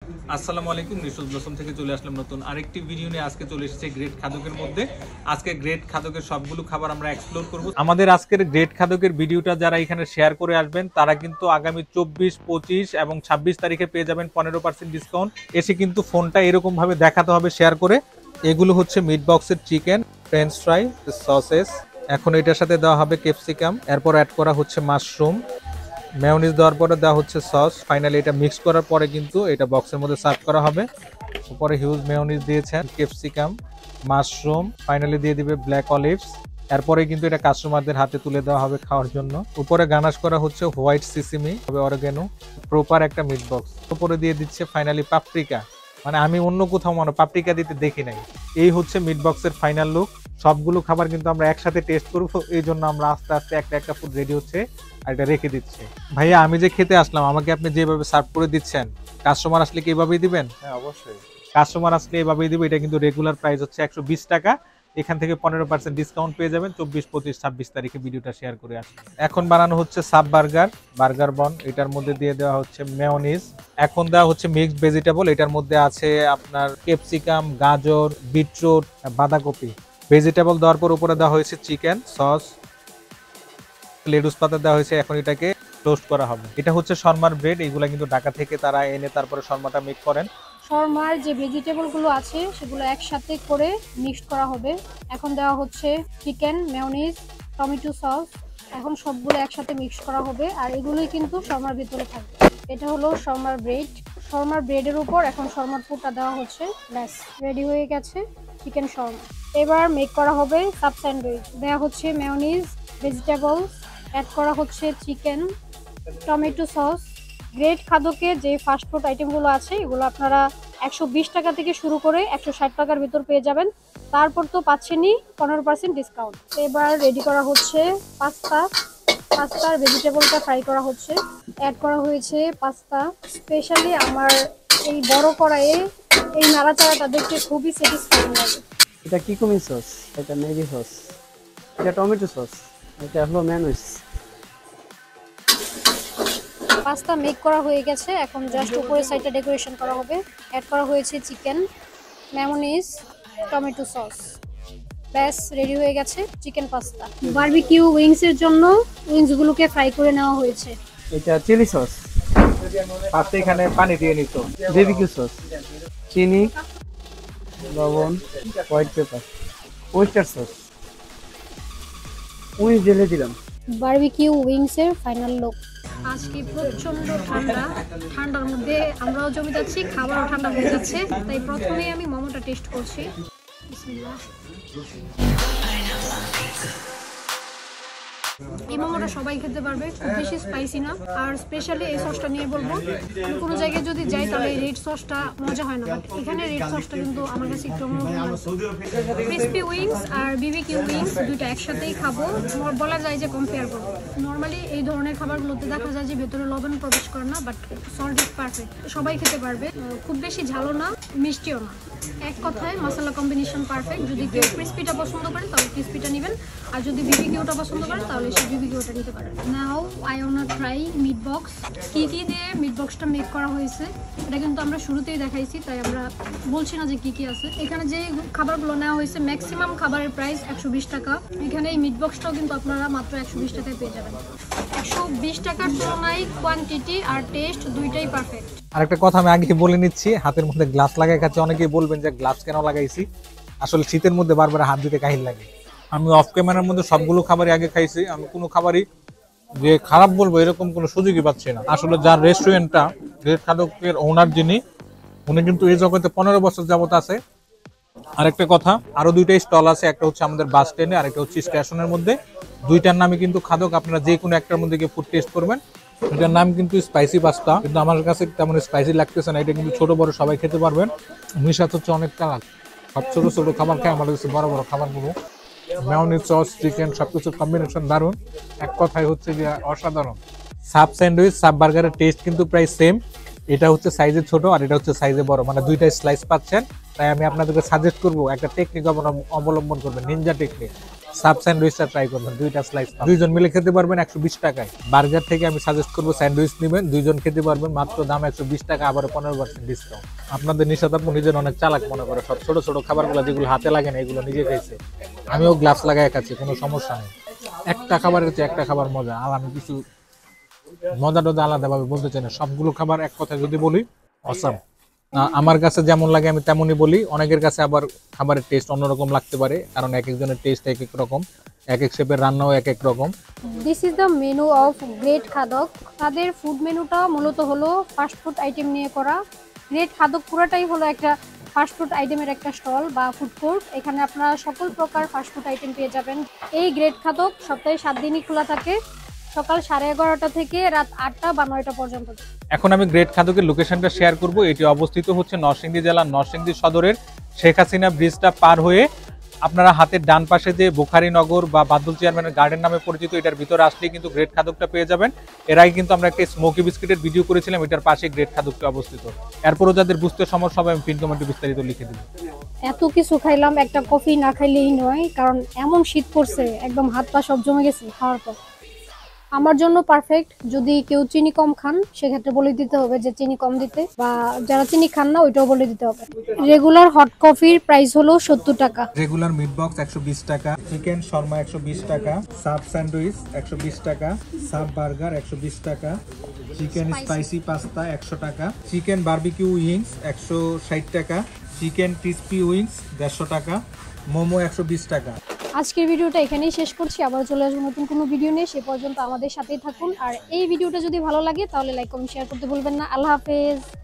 আসসালামু আলাইকুম, news blossom থেকে চলে আসলাম নতুন আরেকটি ভিডিও নিয়ে। আজকে চলে এসেছে গ্রেট খাদকের মধ্যে। আজকে গ্রেট খাদকের সবগুলো খাবার আমরা এক্সপ্লোর করব। আমাদের আজকের গ্রেট খাদকের ভিডিওটা যারা এখানে শেয়ার করে আসবেন তারা কিন্তু আগামী 24, 25 এবং 26 তারিখে পেয়ে যাবেন 15% ডিসকাউন্ট। এসে কিন্তু ফোনটা এরকম ভাবে দেখাতে হবে শেয়ার করে। এগুলো হচ্ছে মিট বক্সের চিকেন, ফ্রেঞ্চ ফ্রাই, সসেস। এখন এটার সাথে দেওয়া হবে ক্যাপসিকাম, এরপর অ্যাড করা হচ্ছে মাশরুম, মেয়োনিজ দেওয়ার পরে দেওয়া হচ্ছে সস। ফাইনালি এটা মিক্স করার পরে কিন্তু এটা বক্সের মধ্যে সার্ভ করা হবে। উপরে হিউজ মেয়োনিজ দিয়েছেন, ক্যাপসিকাম, মাশরুম, ফাইনালি দিয়ে দিবে ব্ল্যাক অলিভস। এরপরে কিন্তু এটা কাস্টমারদের হাতে তুলে দেওয়া হবে খাওয়ার জন্য। উপরে গানাশ করা হচ্ছে হোয়াইট সিসিমি, হবে অরিগানো, প্রপার একটা মিট বক্স। উপরে দিয়ে দিচ্ছে ফাইনালি পাপরিকা, মানে আমি অন্য কোথাও মনে পাপরিকা দিতে দেখি নাই। এই হচ্ছে মিট বক্সের ফাইনাল লুক। সবগুলো খাবার কিন্তু আমরা একসাথে টেস্ট করবো, এই জন্য আমরা আস্তে আস্তে একটা একটা ফুড রেডি হচ্ছে আর এটা রেখে দিচ্ছে। ভাইয়া, আমি যে খেতে আসলাম, আমাকে আপনি যেভাবে সার্ভ করে দিচ্ছেন, কাস্টমার আসলে কি এভাবেই দিবেন? হ্যাঁ, অবশ্যই কাস্টমার আসলে এভাবেই দিব। এটা কিন্তু রেগুলার প্রাইস হচ্ছে 120 টাকা। এখান থেকে 15% ডিসকাউন্ট পেয়ে যাবেন 24, 25, 26 তারিখে ভিডিওটা শেয়ার করে আসুন। এখন বানানো হচ্ছে সাব বার্গার বন। এটার মধ্যে দিয়ে দেওয়া হচ্ছে মেয়োনিজ। এখন দেওয়া হচ্ছে মিক্সড ভেজিটেবল। এটার মধ্যে আছে আপনার ক্যাপসিকাম, গাজর, বিটরুট, বাঁধাকপি। ভেজিটেবল দেওয়ার পর উপরে দেওয়া হয়েছে চিকেন, সস, লেটুস পাতা দেওয়া হয়েছে। এখন এটাকে টোস্ট করা হবে। এটা হচ্ছে শর্মার ব্রেড। এগুলা কিন্তু ঢাকা থেকে তারা এনে তারপরে শর্মাটা মেক করেন। শর্মার যে ভেজিটেবলগুলো আছে সেগুলো একসাথে করে মিক্সড করা হবে। এখন দেওয়া হচ্ছে চিকেন, মেয়োনিজ, টমেটো সস। এখন সবগুলো একসাথে মিক্স করা হবে আর এগুলোই কিন্তু শর্মার ভিতরে থাকবে। এটা হলো শর্মার ব্রেড। শর্মার ব্রেডের উপর এখন শর্মার পুরটা দেওয়া হচ্ছে। ব্যাস, রেডি হয়ে গেছে চিকেন শর্মা। এবার মেক করা হবে সাব স্যান্ডউইচ। দেওয়া হচ্ছে মেয়োনিজ, ভেজিটেবলস, অ্যাড করা হচ্ছে চিকেন, টমেটো সস। গ্রেট খাদকে যে ফাস্টফুড আইটেমগুলো আছে এগুলো আপনারা 120 টাকা থেকে শুরু করে 160 টাকার ভিতর পেয়ে যাবেন। তারপর তো পাচ্ছেনই 15% ডিসকাউন্ট। এবার রেডি করা হচ্ছে পাস্তার ভেজিটেবলটা ফ্রাই করা হচ্ছে। অ্যাড করা হয়েছে পাস্তা। স্পেশালি আমার এই বড় কড়াইয়ে এই নাড়াচাড়াটা দেখতে খুবই স্যাটিসফাইং লাগে। এটা কিকুমি সস, এটা ম্যাগি সস, এটা টমেটো সস, এটা হলো মেয়োনিজ। পাস্তা মেক করা হয়ে গেছে। এখন জাস্ট উপরের সাইডটা ডেকোরেশন করা হবে। অ্যাড করা হয়েছে চিকেন, মেয়োনিজ, টমেটো সস। ব্যাস, রেডি হয়ে গেছে চিকেন পাস্তা। বারবিকিউ উইংস এর জন্য উইংসগুলোকে ফ্রাই করে নেওয়া হয়েছে। এটা চিলি সস, ফার্স্টে এখানে পানি দিয়ে নিত। বেবিকিউ সস, চিনি, লবণ, white pepper, oyster sauce, wings ঢেলে দিলাম। বারবিকিউ উইংস এর ফাইনাল লুক। আজকে প্রচন্ড ঠান্ডার মধ্যে আমরাও জমে যাচ্ছি, খাবারও ঠান্ডা হয়ে যাচ্ছে। তাই প্রথমেই আমি মোমোটা টেস্ট করছি। বিসমিল্লাহ। এই মোমোটা সবাই খেতে পারবে, খুব বেশি স্পাইসি না। আর স্পেশালি এই সসটা নিয়ে বলবো, আমি কোনো জায়গায় যদি যাই তাহলে রেড সসটা মজা হয় না, বাট এখানে রেড সসটা কিন্তু আমার কাছে একটু ক্রিসপি উইংস আর বিবিকিউ উইংস দুটো একসাথেই খাবো। বলা যায় যে কম্পেয়ার করবো। নর্মালি এই ধরনের খাবারগুলোতে দেখা যায় যে ভেতরে লবণ প্রবেশ করে না, বাট সল্ট ইজ পারফেক্ট, সবাই খেতে পারবে। খুব বেশি ঝালও না, মিষ্টিও না। এক কথায় মশলা কম্বিনেশন পারফেক্ট। যদি কেউ ক্রিসপিটা পছন্দ করেন তাহলে ক্রিসপিটা নেবেন, আর যদি বিবিকিউটা পছন্দ করেন তাহলে সেই বিবিকিউটা নিতে পারেন। Now I want to try meat box. কি কি দিয়ে মিট বক্সটা মেক করা হয়েছে এটা কিন্তু আমরা শুরুতেই দেখাইছি, তাই আমরা বলছি না যে কি কি আছে। এখানে যে খাবারগুলো নেওয়া হয়েছে ম্যাক্সিমাম খাবারের প্রাইস 120 টাকা। এখানে এই মিট বক্সটাও কিন্তু আপনারা মাত্র 120 টাকায় পেয়ে যাবেন। 120 টাকার তুলনায় কোয়ান্টিটি আর টেস্ট দুইটাই পারফেক্ট। আরেকটা কথা আমি আগে বলে নিচ্ছি, হাতের মধ্যে গ্লাভস লাগাই খাচ্ছি। অনেকেই বলবেন যে গ্লাভস কেন লাগাইছি, আসলে শীতের মধ্যে বারবার হাত দিতে কাহিল লাগে। আমি অফ ক্যামেরার মধ্যে সবগুলো খাবারই আগে খাইছি। আমি কোনো খাবারই যে খারাপ বলবো এরকম কোনো সুযোগই পাচ্ছি না। আসলে যার রেস্টুরেন্টটা, গ্রেট খাদকের ওনার যিনি, উনি কিন্তু এই জগতে 15 বছর যাবত আছে। আরেকটা কথা, আরো দুইটাই স্টল আছে, একটা হচ্ছে আমাদের বাস স্ট্যান্ডে আর একটা হচ্ছে স্টেশনের মধ্যে। দুইটার নামই কিন্তু খাদক। আপনারা যে কোনো একটার মধ্যে গিয়ে ফুড টেস্ট করবেন। এটার নাম কিন্তু স্পাইসি পাস্তা, কিন্তু আমার কাছে তেমন স্পাইসি লাগতেছে না। এটা কিন্তু ছোট বড় সবাই খেতে পারবেন। মিশাত হচ্ছে অনেক কালার। সব ছোট ছোট খাবার খায় আমার কাছে বড় বড় খাবারগুলো। মেয়োনিজ, সস, চিকেন সবকিছুর কম্বিনেশন দারুণ। এক কথায় হচ্ছে যে অসাধারণ। সাব স্যান্ডউইচ, সাব বার্গারের টেস্ট কিন্তু প্রায় সেম। এটা হচ্ছে সাইজে ছোট আর এটা হচ্ছে সাইজে বড়, মানে দুইটা স্লাইস পাচ্ছেন। তাই আমি আপনাদেরকে সাজেস্ট করবো একটা টেকনিক অবলম্বন করবেন, নিনজা টেকনিক। সাব স্যান্ডউইচটা ট্রাই করবেন, 2টা স্লাইস দুইজন মিলে খেতে পারবেন 120 টাকায়। বার্গার থেকে আমি সাজেস্ট করবো স্যান্ডউইচ নেবেন, দুইজন খেতে পারবেন মাত্র দাম 120 টাকা, আবার 15% ডিসকাউন্ট। আপনাদের নিশাত আপু নিজের অনেক চালাক মনে করে, সব ছোট ছোট খাবারগুলো যেগুলো হাতে লাগে না এগুলো নিজে খাইছে। আমিও গ্লাভস লাগায় খাচ্ছি, কোনো সমস্যা নেই। একটা খাবারের চেয়ে একটা খাবার মজা, আর আমি কিছু মজা টজা আলাদাভাবে বলতে চাই না, সবগুলো খাবার এক কথায় যদি বলি অসাম। আমার কাছে যেমন লাগে আমি তেমনই বলি, অনেকের কাছে আবার খাবারের টেস্ট অন্যরকম লাগতে পারে, কারণ এক একজনের টেস্ট এক এক রকম, এক এক শেপের রান্নাও এক এক রকম। This is the menu of great খাদক। তাদের ফুড মেনুটা মূলত হলো ফাস্ট ফুড আইটেম নিয়ে করা। গ্রেট খাদক পুরাটাই হলো একটা ফাস্ট ফুড আইটেমের একটা স্টল বা ফুড কোর্ট। এখানে আপনারা সকল প্রকার ফাস্ট ফুড আইটেম পেয়ে যাবেন। এই গ্রেট খাদক সপ্তাহে 7 দিনই খোলা থাকে, সকাল 11:30টা থেকে রাত 8টা বা 9টা পর্যন্ত। এখন আমি গ্রেট খাদকের লোকেশনটা শেয়ার করব। এটি অবস্থিত হচ্ছে নরসিংদী জেলার নরসিংদী সদরের শেখ হাসিনা ব্রিজটা পার হয়ে আপনারা হাতের ডান পাশে যে বুখারীনগর বা বাদুল চেয়ারম্যানের গার্ডেন নামে পরিচিত, এটার ভিতরে আসলেই কিন্তু গ্রেট খাদকটা পেয়ে যাবেন। এর আগে কিন্তু আমরা একটা স্মোকি বিস্কিটের ভিডিও করেছিলাম, এটার পাশে গ্রেট খাদকটা অবস্থিত। এরপরও যাদের বুঝতে সমস্যা হবে আমি পিন কমেন্টে বিস্তারিত লিখে দিব। এত কিছু খাইলাম, একটা কফি না খাইলেই নয়, কারণ এমন শীত পড়ছে একদম হাত পা সব জমে গেছে খাওয়ার পর। আমার জন্য পারফেক্ট। যদি কেউ চিনি কম খান সেক্ষেত্রে বলে দিতে হবে যে চিনি কম দিতে, বা যারা চিনি খান না ওইটাও বলে দিতে হবে। রেগুলার হট কফির প্রাইস হলো 70 টাকা। রেগুলার মিট বক্স 120 টাকা, চিকেন শর্মা 120 টাকা, সাব স্যান্ডউইচ 120 টাকা, সাব বার্গার 120 টাকা, চিকেন স্পাইসি পাস্তা 100 টাকা, চিকেন বারবিকিউ উইংস 160 টাকা, চিকেন ক্রিসপি উইংস 150 টাকা, মোমো 120 টাকা। আজকের ভিডিওটা এখানেই শেষ করছি। আবার চলে আসবো নতুন কোনো ভিডিও নিয়ে, সে পর্যন্ত আমাদের সাথেই থাকুন। আর এই ভিডিওটা যদি ভালো লাগে তাহলে লাইক কমেন্ট শেয়ার করতে ভুলবেন না। আল্লাহ হাফেজ।